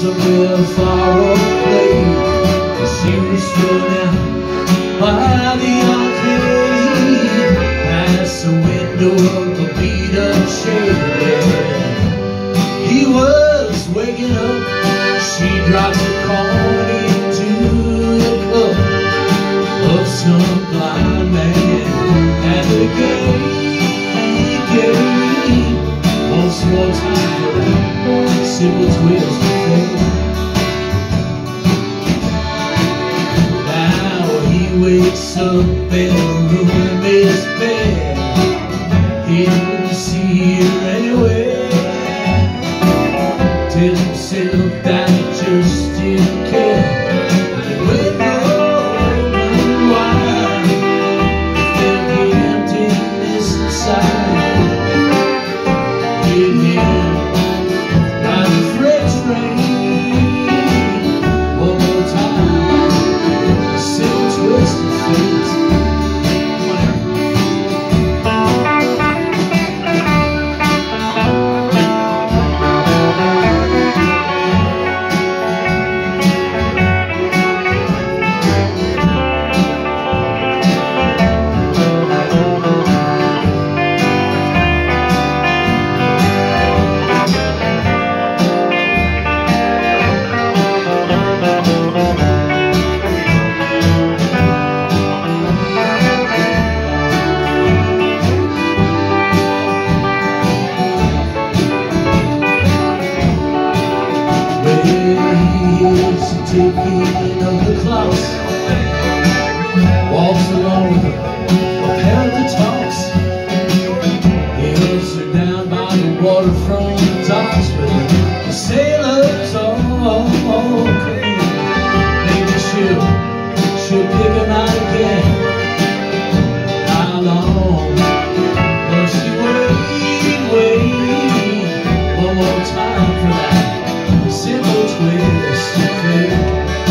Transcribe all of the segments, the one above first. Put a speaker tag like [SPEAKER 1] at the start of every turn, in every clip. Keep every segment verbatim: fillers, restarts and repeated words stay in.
[SPEAKER 1] somewhere far away. She was running by the arcade, past the window of the beat-up shade. He was waking up. She dropped the corn into the cup of some blind man at the gate. gate. Once more time for that simple twist of fate. Now he wakes up in the room in his bed. He don't see her anywhere. Tells himself that he just didn't care. And with the open wide, felt the emptiness inside. Hit him like a fresh rain. One more time, a simple twist of fate. Taking of the clouds, walks along a pair of the tops. He hugs her down by the waterfront docks, but the sailors all clean. Maybe she'll, she'll pick him out again. How long will she wait, wait one more time for that simple twist of fate?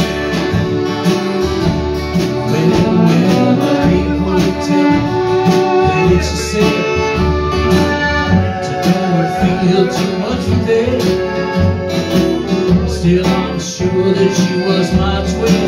[SPEAKER 1] Feel too much for them. Still I'm sure that she was my twin.